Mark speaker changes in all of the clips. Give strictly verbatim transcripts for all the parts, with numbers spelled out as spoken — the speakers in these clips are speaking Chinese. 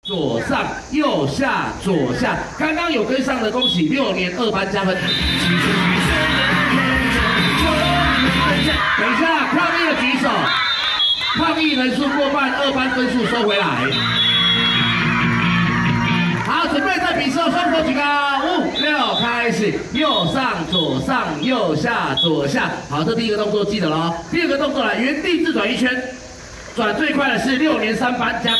Speaker 1: 左上右下左下，刚刚有跟上的，恭喜六年二班加分。等一下，抗议的举手，抗议人数过半，二班分数收回来。好，准备再比试哦，双手举高，五六开始，右上左上右下左下。好，这第一个动作记得了哦。第二个动作来，原地自转一圈，转最快的是六年三班加分。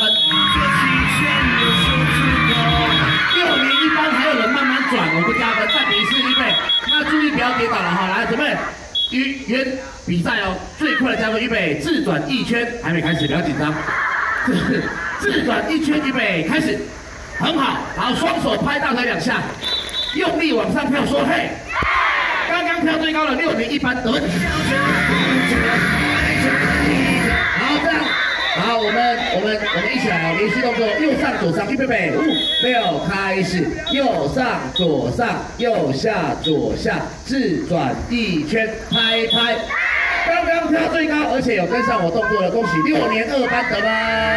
Speaker 1: 六年一班还有人慢慢转，我不加分。再比一次，预备，那注意不要跌倒了哈。来，准备，原原比赛哦，最快的加分，预备，自转一圈，还没开始，不要紧张。自转一圈，预备，开始，很好。好，双手拍大腿两下，用力往上跳，说嘿。刚刚跳最高的六年一班得分。好，这样。 好，我们我们我们一起来哦，连续动作，右上左上，预备备，五六开始，右上左上右下左下，自转一圈，拍拍。刚刚跳最高，而且有跟上我动作的，恭喜六年二班得分。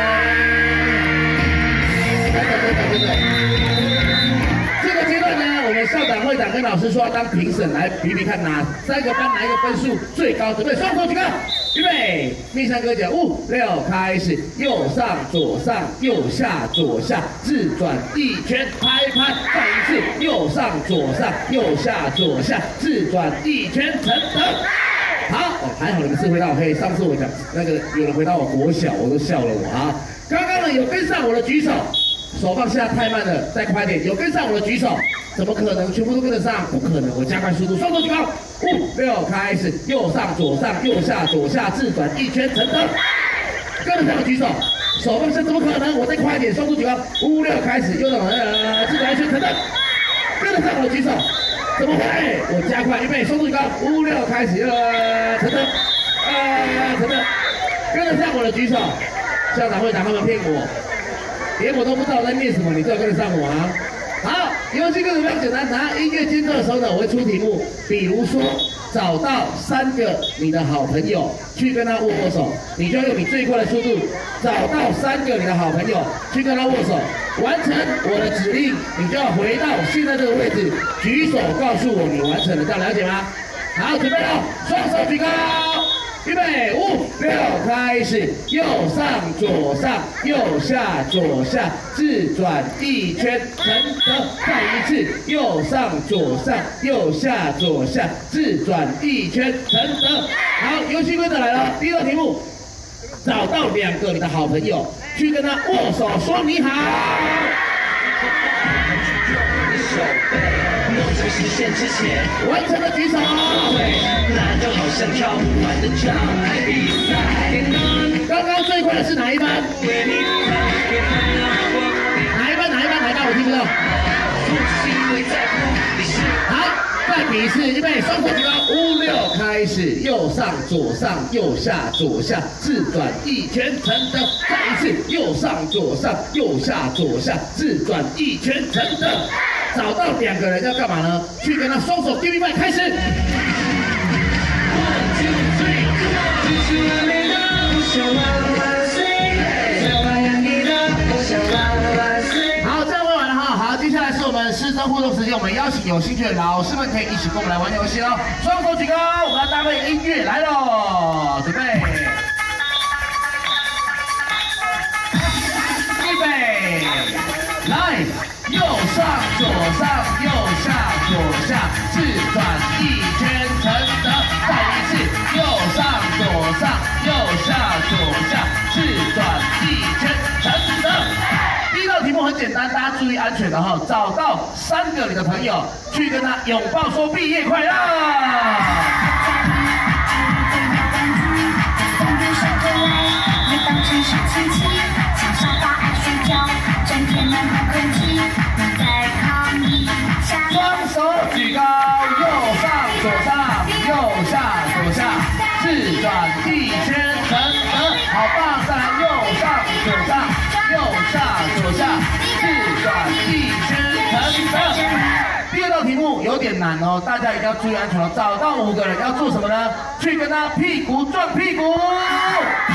Speaker 1: 等等等等等等。这个阶段呢，我们校长、会长跟老师说要当评审来比比看哪三个班哪一个分数最高，准备双手举高。 预备，蜜山哥讲五六开始，右上左上右下左下，自转一圈，拍拍，再一次，右上左上右下左下，自转一圈，成得。好，哦，还好你们是回答我可以。上次我讲那个有人回答我国小，我都笑了我啊。刚刚呢有跟上我的举手，手放下太慢了，再快点。有跟上我的举手。 怎么可能全部都跟得上？不可能！我加快速度，双手举高，五六开始，右上左上右下左下，自转一圈，成得。跟得上的举手，手放下，怎么可能？我再快一点，双手举高，五六开始，右上呃自转一圈，成得。跟得上我的举手，怎么会？我加快，预备，双手举高，五六开始，呃，成得，呃，成得。跟得上我的举手，校长会长他们骗我，连我都不知道我在念什么，你就要跟得上我啊！ 好，游戏规则非常简单。拿音乐间奏的时候呢，我会出题目，比如说找到三个你的好朋友，去跟他握握手，你就要用你最快的速度找到三个你的好朋友，去跟他握手，完成我的指令，你就要回到现在这个位置，举手告诉我你完成了，这样了解吗？好，准备了，双手举高。 预备，五六开始，右上左上右下左下，自转一圈，成得。再一次，右上左上右下左下，自转一圈，成得。好，游戏规则来了，第一道题目，找到两个你的好朋友，去跟他握手说你好。 实现之前，完成了举手。那就好像跳不完的障碍比赛。刚刚最快的是哪一班？哪一班？哪一班？哪一班？我听不到。好，再比一次，预备，双手举高，五六开始，右上左上右下左下，自转一圈，成得。再一次，右上左上右下左下，自转一圈，成得。 找到两个人要干嘛呢？去跟他双手 give me five 开始。好，这样问完了哈。好，接下来是我们师生互动时间，我们邀请有兴趣的老师们可以一起跟我们来玩游戏哦。双手举高，我们要搭配音乐来喽，准备，预备，来。 右上左上右下左下，自转一圈成得。再一次，右上左上右下左下，自转一圈成得。第一道题目很简单，大家注意安全的哈。找到三个你的朋友，去跟他拥抱说毕业快乐。 双手举高，右上左上右下左下，自转一圈成得，好棒！再来右上左上右下左下，自转一圈成得。第二道题目有点难哦，大家一定要注意安全哦。找到五个人要做什么呢？去跟他屁股撞屁股。